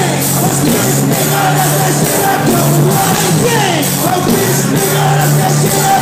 Nigga, that's that shit I don't wanna get. Oh, bitch, nigga, that's that shit I